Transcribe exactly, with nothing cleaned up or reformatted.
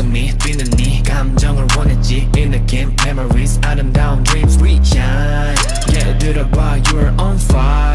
숨이 뛰는 네 감정을 원했지 이 느낌 memories 아름다운 dreams we shine yeah 들어봐 you're on fire